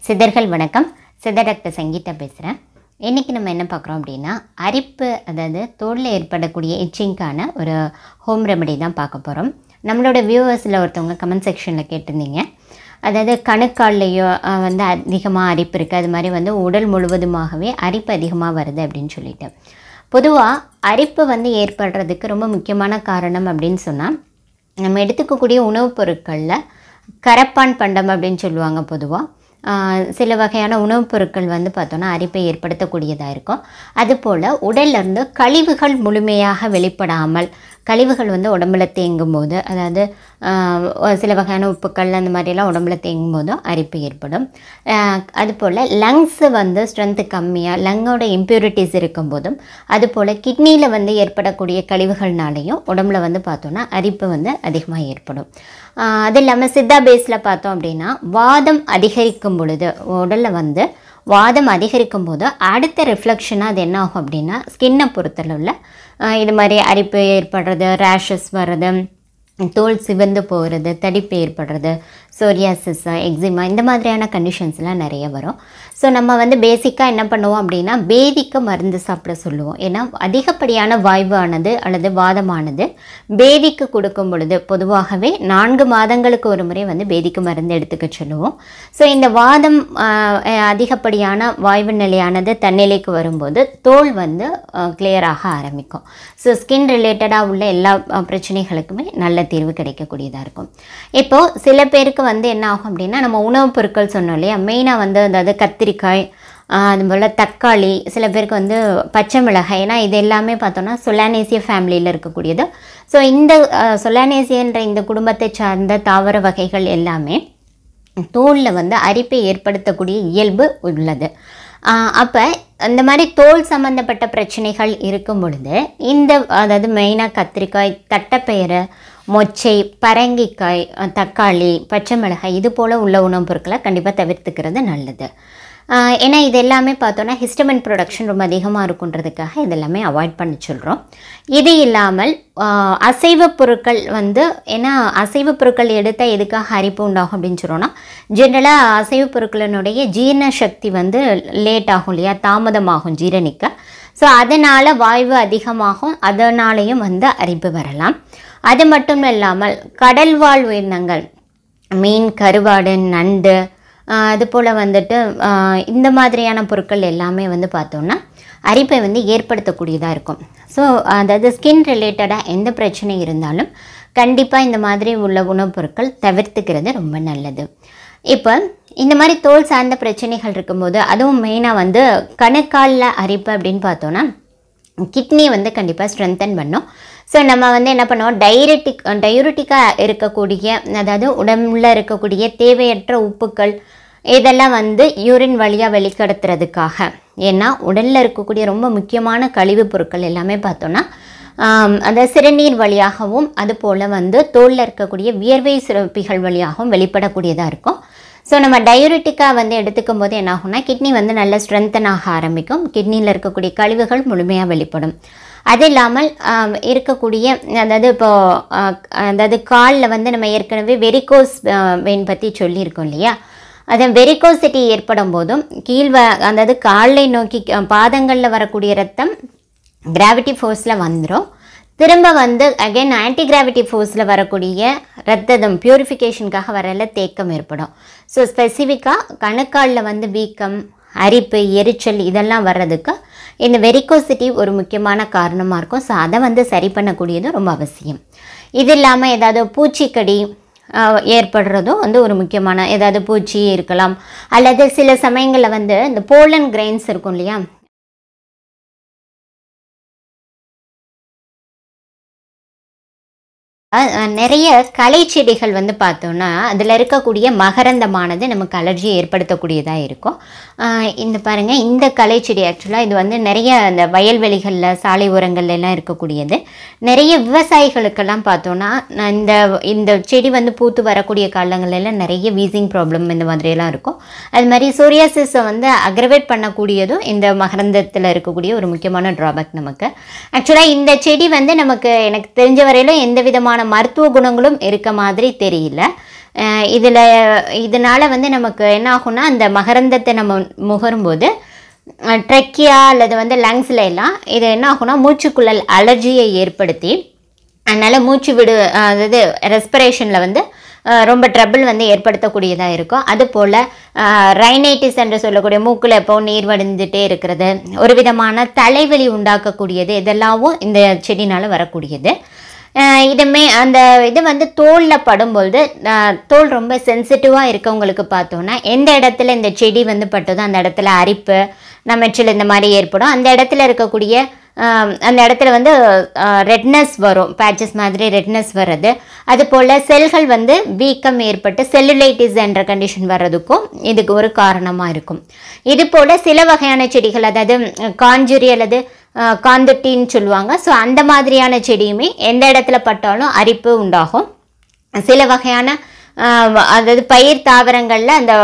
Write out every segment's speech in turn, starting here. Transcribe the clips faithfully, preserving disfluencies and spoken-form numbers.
சித்தர்கள் வணக்கம். சித்த டாக்டர் சங்கீதா பேசுகிறேன். இன்றைக்கி நம்ம என்ன பார்க்குறோம் அப்படின்னா, அரிப்பு, அதாவது தோலில் ஏற்படக்கூடிய இச்சிங்கான ஒரு ஹோம் ரெமெடி தான் பார்க்க போகிறோம். நம்மளோட வியூவர்ஸில் ஒருத்தவங்க கமெண்ட் செக்ஷனில் கேட்டிருந்தீங்க, அதாவது கணுக்கால்லையோ வந்து அதிகமாக அரிப்பு இருக்குது, அது மாதிரி வந்து உடல் முழுவதுமாகவே அரிப்பு அதிகமாக வருது அப்படின்னு சொல்லிட்டு. பொதுவாக அரிப்பு வந்து ஏற்படுறதுக்கு ரொம்ப முக்கியமான காரணம் அப்படின்னு சொன்னால், நம்ம எடுத்துக்கக்கூடிய உணவுப் பொருட்களில் கரப்பான் பண்டம் அப்படின்னு சொல்லுவாங்க. பொதுவாக சில வகையான உணவுப் பொருட்கள் வந்து பார்த்தோன்னா அரிப்பை ஏற்படுத்தக்கூடியதாக இருக்கும். அதுபோல் உடல்லேருந்து கழிவுகள் முழுமையாக வெளிப்படாமல், கழிவுகள் வந்து உடம்புல தேங்கும் போது, அதாவது சில வகையான உப்புக்கள் அந்த மாதிரிலாம் உடம்புல தேங்கும் போதும் அரிப்பு ஏற்படும். அதுபோல் லங்ஸு வந்து ஸ்ட்ரென்த்து கம்மியாக, லங்கோட இம்ப்யூரிட்டிஸ் இருக்கும்போதும், அதுபோல் கிட்னியில் வந்து ஏற்படக்கூடிய கழிவுகள்னாலேயும் உடம்புல வந்து பார்த்தோன்னா அரிப்பு வந்து அதிகமாக ஏற்படும். அது இல்லாமல் சித்தா பேஸில் பார்த்தோம் அப்படின்னா, வாதம் அதிகரிக்கும் பொழுது, உடலில் வந்து வாதம் அதிகரிக்கும் போது அடுத்த ரிஃப்ளெக்ஷனாக அது என்ன ஆகும் அப்படின்னா, ஸ்கின்னை பொறுத்தளவில் இது மாதிரி அரிப்பு ஏற்படுறது, ரேஷஸ் வர்றது, தோல் சிவந்து போகிறது, தடிப்பு ஏற்படுறது, சோரியாசிஸ், எக்ஸிமா, இந்த மாதிரியான கண்டிஷன்ஸ்லாம் நிறைய வரும். ஸோ நம்ம வந்து பேசிக்காக என்ன பண்ணுவோம் அப்படின்னா, பேதிக்கு மருந்து சாப்பிட சொல்லுவோம். ஏன்னா அதிகப்படியான வாய்வானது அல்லது வாதமானது பேதிக்கு கொடுக்கும் பொழுது பொதுவாகவே நான்கு மாதங்களுக்கு ஒரு முறை வந்து பேதிக்கு மருந்து எடுத்துக்க சொல்லுவோம். ஸோ இந்த வாதம் அதிகப்படியான வாய்வு நிலையானது தன்னிலைக்கு வரும்போது தோல் வந்து கிளியராக ஆரம்பிக்கும். ஸோ ஸ்கின் ரிலேட்டடாக உள்ள எல்லா பிரச்சனைகளுக்குமே நல்ல தீர்வு கிடைக்கக்கூடியதாக இருக்கும். இப்போது சில பேருக்கு வந்து என்ன ஆகும் அப்படின்னா, நம்ம உணவுப் பொருட்கள் சொன்னோம் இல்லையா, மெயினாக வந்து அதாவது கத்திரிக்காய், அதுபோல் தக்காளி, சில பேருக்கு வந்து பச்சை மிளகாய், ஏன்னா இது எல்லாமே பார்த்தோன்னா சொலானேசிய ஃபேமிலியில் இருக்கக்கூடியது. ஸோ இந்த சொலானேசியன்ற இந்த குடும்பத்தை சார்ந்த தாவர வகைகள் எல்லாமே தோலில் வந்து அரிப்பை ஏற்படுத்தக்கூடிய இயல்பு உள்ளது. அப்போ இந்த மாதிரி தோல் சம்மந்தப்பட்ட பிரச்சனைகள் இருக்கும் பொழுது இந்த அதாவது மெயினாக கத்திரிக்காய், தட்டைப்பயிறு, மொச்சை, பரங்கிக்காய், தக்காளி, பச்சை மிளகாய், இது போல் உள்ள உணவுப் பொருட்களை கண்டிப்பாக தவிர்த்துக்கிறது நல்லது. ஏன்னா இது எல்லாமே பார்த்தோன்னா ஹிஸ்டமின் ப்ரொடக்ஷன் ரொம்ப அதிகமாக இருக்குன்றதுக்காக இதெல்லாமே அவாய்ட் பண்ண சொல்கிறோம். இது இல்லாமல் அசைவ பொருட்கள் வந்து, ஏன்னா அசைவ பொருட்கள் எடுத்தால் எதுக்காக அரிப்பு உண்டாகும் அப்படின்னு சொல்கிறோன்னா, ஜென்ரலாக அசைவ பொருட்களினுடைய ஜீரண சக்தி வந்து லேட் ஆகும் இல்லையா, தாமதமாகும் ஜீரணிக்க. ஸோ அதனால் வாய்வு அதிகமாகும், அதனாலேயும் வந்து அரிப்பு வரலாம். அது மட்டும் இல்லாமல் கடல்வாழ் உயிரினங்கள், மீன், கருவாடு, நண்டு, அதுபோல் வந்துட்டு இந்த மாதிரியான பொருட்கள் எல்லாமே வந்து பார்த்தோன்னா அரிப்பை வந்து ஏற்படுத்தக்கூடியதாக இருக்கும். ஸோ அதாவது ஸ்கின் ரிலேட்டடாக எந்த பிரச்சனை இருந்தாலும் கண்டிப்பாக இந்த மாதிரி உள்ள உணவுப் பொருட்கள் தவிர்த்துக்கிறது ரொம்ப நல்லது. இப்போ இந்த மாதிரி தோல் சார்ந்த பிரச்சனைகள் இருக்கும்போது, அதுவும் மெயினாக வந்து கணுக்காலில் அரிப்பு அப்படின்னு பார்த்தோன்னா கிட்னி வந்து கண்டிப்பாக ஸ்ட்ரென்தன் பண்ணும். ஸோ நம்ம வந்து என்ன பண்ணுவோம், டையூரிட்டிக் டையூரிட்டிக்காக இருக்கக்கூடிய, அதாவது உடம்புல இருக்கக்கூடிய தேவையற்ற உப்புக்கள் இதெல்லாம் வந்து யூரின் வழியாக வெளிக்கடத்துறதுக்காக, ஏன்னா உடலில் இருக்கக்கூடிய ரொம்ப முக்கியமான கழிவுப் பொருட்கள் எல்லாமே பார்த்தோன்னா அந்த சிறுநீர் வழியாகவும் அதுபோல் வந்து தோலில் இருக்கக்கூடிய வியர்வை சுரப்பிகள் வழியாகவும் வெளிப்படக்கூடியதாக இருக்கும். ஸோ நம்ம டையூரிட்டிக்காக வந்து எடுத்துக்கும் போது என்ன ஆகும்னா, கிட்னி வந்து நல்ல ஸ்ட்ரென்தனாக ஆரம்பிக்கும், கிட்னியில் இருக்கக்கூடிய கழிவுகள் முழுமையாக வெளிப்படும். அது இல்லாமல் இருக்கக்கூடிய, அதாவது இப்போது அதாவது காலில் வந்து நம்ம ஏற்கனவே வெரிகோஸ் வெயின் பற்றி சொல்லியிருக்கோம் இல்லையா, அது வெரிகோசிட்டி ஏற்படும் போதும் கீழ் வ அதாவது காலை நோக்கி பாதங்களில் வரக்கூடிய ரத்தம் கிராவிட்டி ஃபோர்ஸில் வந்துடும், திரும்ப வந்து அகைன் ஆன்டி கிராவிட்டி ஃபோர்ஸில் வரக்கூடிய ரத்தம் பியூரிஃபிகேஷனுக்காக வரல தேக்கம் ஏற்படும். ஸோ ஸ்பெசிஃபிக்காக கணுக்காலில் வந்து வீக்கம், அரிப்பு, எரிச்சல் இதெல்லாம் வர்றதுக்கு இந்த வெரிகோசிட்டி ஒரு முக்கியமான காரணமாக இருக்கும். ஸோ அதை வந்து சரி பண்ணக்கூடியது ரொம்ப அவசியம். இது இல்லாமல் ஏதாவது பூச்சிக்கடி ஏற்படுறதும் வந்து ஒரு முக்கியமான, ஏதாவது பூச்சி இருக்கலாம், அல்லது சில சமயங்களில் வந்து இந்த போலன் கிரெயின்ஸ் இருக்கும் இல்லையா, நிறைய களை செடிகள் வந்து பார்த்தோன்னா அதில் இருக்கக்கூடிய மகரந்தமானது நமக்கு அலர்ஜியை ஏற்படுத்தக்கூடியதாக இருக்கும். இந்த பாருங்கள், இந்த களை செடி ஆக்சுவலாக இது வந்து நிறைய இந்த வயல்வெளிகளில், சாலை ஓரங்கள்ல எல்லாம் இருக்கக்கூடியது. நிறைய விவசாயிகளுக்கெல்லாம் பார்த்தோன்னா இந்த இந்த செடி வந்து பூத்து வரக்கூடிய காலங்களெல்லாம் நிறைய வீசிங் ப்ராப்ளம் இந்த மாதிரியெல்லாம் இருக்கும். அது மாதிரி சோரியாசிஸை வந்து அக்ரவேட் பண்ணக்கூடியதும் இந்த மகரந்தத்தில் இருக்கக்கூடிய ஒரு முக்கியமான ட்ராபேக் நமக்கு. ஆக்சுவலாக இந்த செடி வந்து நமக்கு எனக்கு தெரிஞ்ச வரையிலும் எந்த விதமான மருத்துவ குணங்களும் இருக்க மாதிரி தெரியல. இதில் இதனால் வந்து நமக்கு என்ன ஆகும்னா அந்த மகரந்தத்தை நம்ம முகரும்போது ட்ரெக்கியா அல்லது வந்து லங்ஸில் எல்லாம் இது என்ன ஆகும்னா மூச்சுக்குழல் அலர்ஜியை ஏற்படுத்தி அதனால் மூச்சு விடு அதாவது ரெஸ்பிரேஷனில் வந்து ரொம்ப ட்ரபிள் வந்து ஏற்படுத்தக்கூடியதாக இருக்கும். அதுபோல் ரைனைட்டிஸ் என்று சொல்லக்கூடிய மூக்கில் எப்போ நீர் வடிந்துகிட்டே இருக்கிறது, ஒரு விதமான தலைவலி உண்டாக்கக்கூடியது, இதெல்லாமும் இந்த செடினால் வரக்கூடியது. இதுமே அந்த இது வந்து தோலில் படும்பொழுது தோல் ரொம்ப சென்சிட்டிவாக இருக்கவங்களுக்கு பார்த்தோன்னா எந்த இடத்துல இந்த செடி வந்து பட்டதோ அந்த இடத்துல அரிப்பு நமைச்சல் இந்த மாதிரி ஏற்படும். அந்த இடத்துல இருக்கக்கூடிய அந்த இடத்துல வந்து ரெட்னஸ் வரும், பேச்சஸ் மாதிரி ரெட்னஸ் வர்றது. அதுபோல் செல்கள் வந்து வீக்கம் ஏற்பட்டு செல்லுலைட்டிஸ் என்ற கண்டிஷன் வர்றதுக்கும் இதுக்கு ஒரு காரணமாக இருக்கும். இது போல் சில வகையான செடிகள் அதாவது காஞ்சுரி அல்லது காந்துட்டின்னு சொல்லுவாங்க. ஸோ அந்த மாதிரியான செடியுமே எந்த இடத்துல பட்டாலும் அரிப்பு உண்டாகும். சில வகையான அதாவது பயிர் தாவரங்களில் அந்த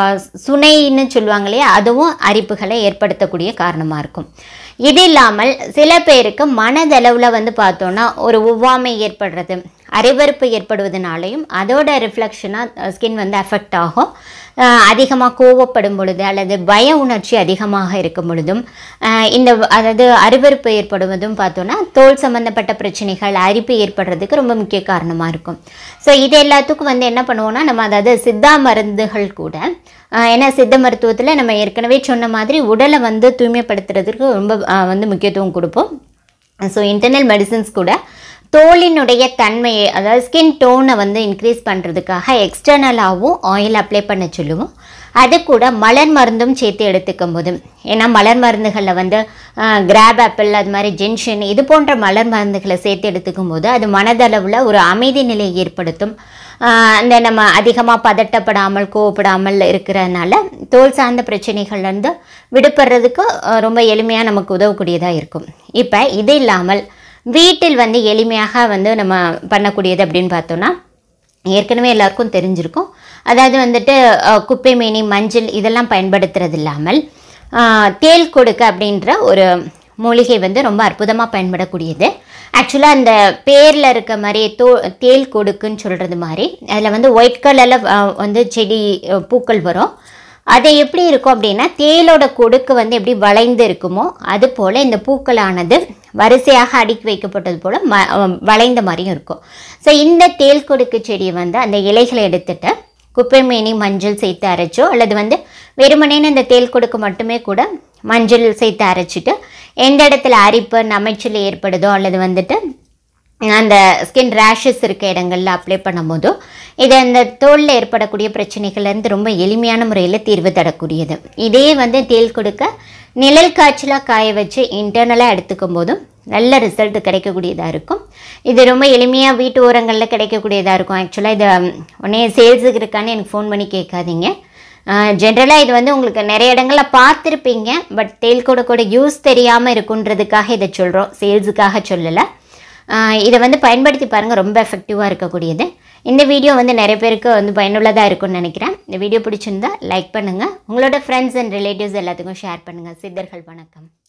சுனைன்னு சொல்லுவாங்க இல்லையா, அதுவும் அரிப்புகளை ஏற்படுத்தக்கூடிய காரணமாக இருக்கும். இது இல்லாமல் சில பேருக்கு மனதளவில் வந்து பார்த்தோன்னா ஒரு ஒவ்வாமை ஏற்படுறது, அரிவறுப்பு ஏற்படுவதனாலையும் அதோட ரிஃப்ளெக்ஷனாக ஸ்கின் வந்து அஃபெக்ட் ஆகும். அதிகமாக கோவப்படும் பொழுது அல்லது பய உணர்ச்சி அதிகமாக இருக்கும் பொழுதும் இந்த அதாவது அரிவறுப்பு ஏற்படுவதும் பார்த்தோன்னா தோல் சம்மந்தப்பட்ட பிரச்சனைகள் அரிப்பு ஏற்படுறதுக்கு ரொம்ப முக்கிய காரணமாக இருக்கும். ஸோ இது எல்லாத்துக்கும் வந்து என்ன பண்ணுவோம்னா நம்ம அதாவது சித்தா மருந்துகள் கூட, ஏன்னா சித்த மருத்துவத்தில் நம்ம ஏற்கனவே சொன்ன மாதிரி உடலை வந்து தூய்மைப்படுத்துறதுக்கு ரொம்ப வந்து முக்கியத்துவம் கொடுப்போம். ஸோ இன்டர்னல் மெடிசின்ஸ் கூட தோலினுடைய தன்மையை அதாவது ஸ்கின் டோனை வந்து இன்க்ரீஸ் பண்ணுறதுக்காக எக்ஸ்டர்னலாகவும் ஆயில் அப்ளை பண்ண சொல்லுவோம். அது கூட மலர் மருந்தும் சேர்த்து எடுத்துக்கும் போது, ஏன்னா மலர் மருந்துகளில் வந்து கிராப் ஆப்பிள் அது மாதிரி ஜென்ஷன் இது போன்ற மலர் மருந்துகளை சேர்த்து எடுத்துக்கும் போது அது மனதளவில் ஒரு அமைதி நிலையை ஏற்படுத்தும். அந்த நம்ம அதிகமாக பதட்டப்படாமல் கோவப்படாமல் இருக்கிறதுனால தோல் சார்ந்த பிரச்சனைகள்லேருந்து விடுபடுறதுக்கு ரொம்ப எளிமையாக நமக்கு உதவக்கூடியதாக இருக்கும். இப்போ இது இல்லாமல் வீட்டில் வந்து எளிமையாக வந்து நம்ம பண்ணக்கூடியது அப்படின்னு பார்த்தோன்னா ஏற்கனவே எல்லாருக்கும் தெரிஞ்சிருக்கும். அதாவது வந்துட்டு குப்பை மேனி மஞ்சள் இதெல்லாம் பயன்படுத்துறது இல்லாமல் தேல் கொடுக்க அப்படின்ற ஒரு மூலிகை வந்து ரொம்ப அற்புதமாக பயன்படக்கூடியது. ஆக்சுவலாக அந்த பேரில் இருக்க மாதிரி தோ தேல் கொடுக்குன்னு சொல்கிறது மாதிரி அதில் வந்து ஒயிட் கலரில் வந்து செடி பூக்கள் வரும். அது எப்படி இருக்கும் அப்படின்னா தேலோட கொடுக்கு வந்து எப்படி வளைந்து இருக்குமோ அது போல் இந்த பூக்களானது வரிசையாக அடுக்கி வைக்கப்பட்டது போல் ம வளைந்த மாதிரியும் இருக்கும். ஸோ இந்த தேல் கொடுக்கு செடியை வந்து அந்த இலைகளை எடுத்துட்டு குப்பை மேனி மஞ்சள் சேர்த்து அரைச்சோ அல்லது வந்து வெறுமனேன்னு இந்த தேல் கொடுக்கு மட்டுமே கூட மஞ்சள் சேர்த்து அரைச்சிட்டு எந்த இடத்துல அரிப்பு நமைச்சல் ஏற்படுதோ அல்லது வந்துட்டு அந்த ஸ்கின் ரேஷஸ் இருக்க இடங்களில் அப்ளை பண்ணும் போதோ இது அந்த தோலில் ஏற்படக்கூடிய பிரச்சனைகள்லேருந்து ரொம்ப எளிமையான முறையில் தீர்வு தரக்கூடியது. இதே வந்து தேல் கொடுக்க நிழல் காய்ச்சலாக காய வச்சு இன்டர்னலாக எடுத்துக்கும் போதும் நல்ல ரிசல்ட் கிடைக்கக்கூடியதாக இருக்கும். இது ரொம்ப எளிமையாக வீட்டு ஓரங்களில் கிடைக்கக்கூடியதாக இருக்கும். ஆக்சுவலாக இது உடனே சேல்ஸுக்கு இருக்கான்னு எனக்கு ஃபோன் பண்ணி கேட்காதீங்க. ஜென்ரலாக இது வந்து உங்களுக்கு நிறைய இடங்களில் பார்த்துருப்பீங்க. பட் தேல் கொடுக்கோட யூஸ் தெரியாமல் இருக்குன்றதுக்காக இதை சொல்கிறோம், சேல்ஸுக்காக சொல்லலை. இதை வந்து பயன்படுத்தி பாருங்கள், ரொம்ப எஃபெக்டிவாக இருக்கக்கூடியது. இந்த வீடியோ வந்து நிறைய பேருக்கு வந்து பயனுள்ளதாக இருக்கும்னு நினைக்கிறேன். இந்த வீடியோ பிடிச்சிருந்தா லைக் பண்ணுங்கள், உங்களோட ஃப்ரெண்ட்ஸ் அண்ட் ரிலேட்டிவ்ஸ் எல்லாத்துக்கும் ஷேர் பண்ணுங்கள். சித்தர்கள் வணக்கம்.